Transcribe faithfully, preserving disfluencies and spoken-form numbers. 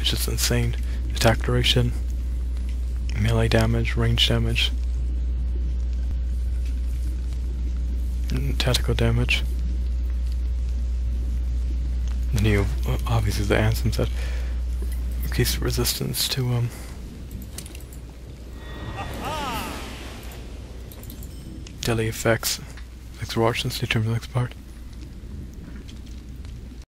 It's just insane. Attack duration, melee damage, range damage, and tactical damage. Then you uh, obviously the anthems that increase resistance to um deadly effects. Thanks for watching. Stay tuned for the next part.